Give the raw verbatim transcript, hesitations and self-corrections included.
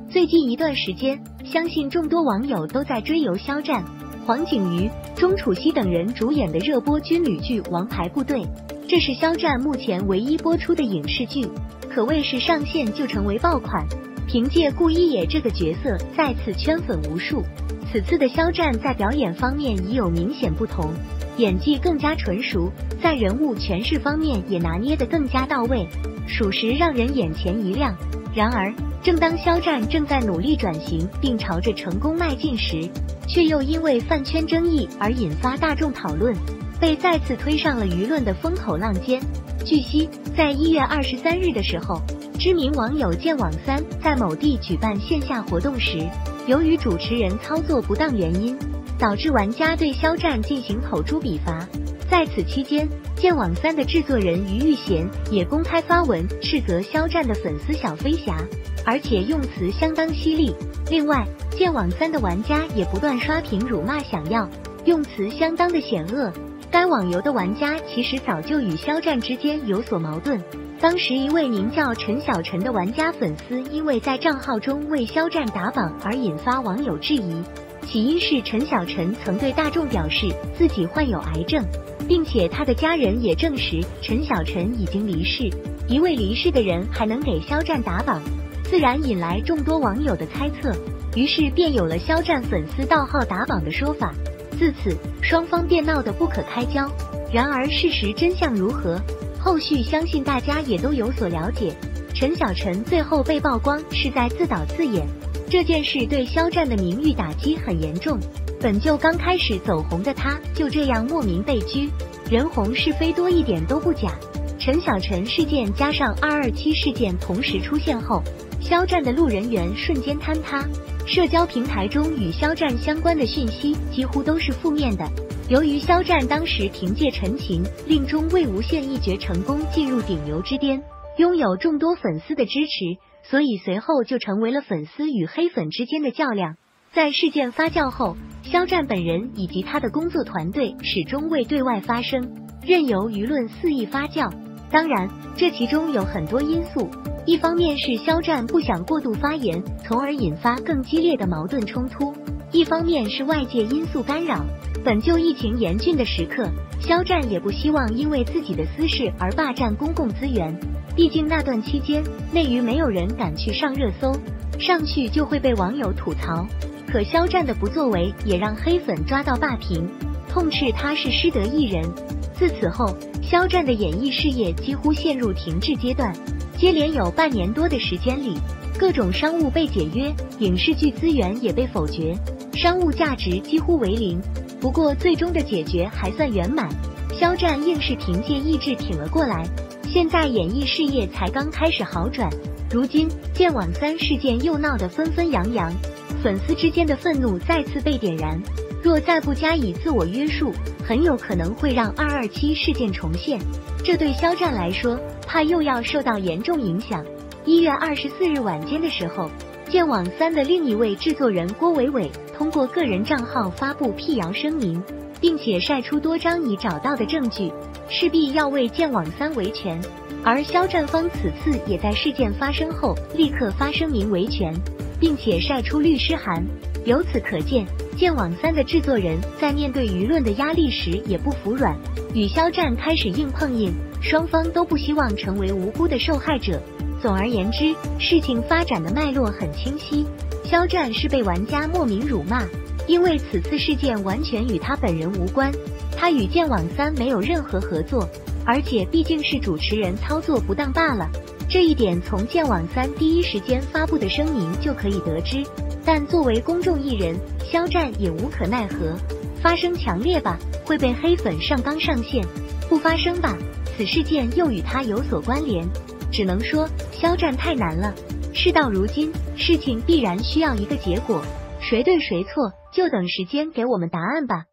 最近一段时间，相信众多网友都在追游肖战、黄景瑜、钟楚曦等人主演的热播军旅剧《王牌部队》，这是肖战目前唯一播出的影视剧，可谓是上线就成为爆款。凭借顾一野这个角色再次圈粉无数。此次的肖战在表演方面已有明显不同，演技更加纯熟，在人物诠释方面也拿捏得更加到位，属实让人眼前一亮。然而，正当肖战正在努力转型并朝着成功迈进时，却又因为饭圈争议而引发大众讨论，被再次推上了舆论的风口浪尖。据悉，在一月二十三日的时候，知名网友剑网三在某地举办线下活动时，由于主持人操作不当原因，导致玩家对肖战进行口诛笔伐。在此期间，剑网三的制作人于玉贤也公开发文斥责肖战的粉丝小飞侠，而且用词相当犀利。另外，剑网三的玩家也不断刷屏辱骂想要，用词相当的险恶。该网游的玩家其实早就与肖战之间有所矛盾。当时一位名叫陈小晨的玩家粉丝因为在账号中为肖战打榜而引发网友质疑，起因是陈小晨曾对大众表示自己患有癌症，并且他的家人也证实陈小晨已经离世，一位离世的人还能给肖战打榜，自然引来众多网友的猜测，于是便有了肖战粉丝盗号打榜的说法。自此，双方便闹得不可开交。然而事实真相如何？后续相信大家也都有所了解。陈小晨最后被曝光是在自导自演，这件事对肖战的名誉打击很严重。本就刚开始走红的他，就这样莫名被拘，人红是非多一点都不假。陈小晨事件加上二二七事件同时出现后，肖战的路人缘瞬间坍塌，社交平台中与肖战相关的讯息几乎都是负面的。由于肖战当时凭借陈情令中魏无羡一决成功进入顶流之巅，拥有众多粉丝的支持，所以随后就成为了粉丝与黑粉之间的较量。在事件发酵后，肖战本人以及他的工作团队始终未对外发声，任由舆论肆意发酵。当然，这其中有很多因素，一方面是肖战不想过度发言，从而引发更激烈的矛盾冲突；一方面是外界因素干扰。本就疫情严峻的时刻，肖战也不希望因为自己的私事而霸占公共资源，毕竟那段期间内娱没有人敢去上热搜，上去就会被网友吐槽。可肖战的不作为也让黑粉抓到霸屏，痛斥他是失德艺人。自此后，肖战的演艺事业几乎陷入停滞阶段，接连有半年多的时间里，各种商务被解约，影视剧资源也被否决，商务价值几乎为零。不过最终的解决还算圆满，肖战硬是凭借意志挺了过来，现在演艺事业才刚开始好转。如今剑网三事件又闹得纷纷扬扬，粉丝之间的愤怒再次被点燃，若再不加以自我约束，很有可能会让二二七事件重现，这对肖战来说怕又要受到严重影响。一月二十四日晚间的时候，剑网三的另一位制作人郭伟伟通过个人账号发布辟谣声明，并且晒出多张已找到的证据，势必要为剑网三维权。而肖战方此次也在事件发生后立刻发声明维权，并且晒出律师函。由此可见，剑网三的制作人在面对舆论的压力时也不服软，与肖战开始硬碰硬，双方都不希望成为无辜的受害者。总而言之，事情发展的脉络很清晰，肖战是被玩家莫名辱骂，因为此次事件完全与他本人无关，他与剑网三没有任何合作，而且毕竟是主持人操作不当罢了。这一点从剑网三第一时间发布的声明就可以得知。但作为公众艺人，肖战也无可奈何，发声强烈吧，会被黑粉上纲上线；不发声吧，此事件又与他有所关联。只能说肖战太难了，事到如今，事情必然需要一个结果，谁对谁错，就等时间给我们答案吧。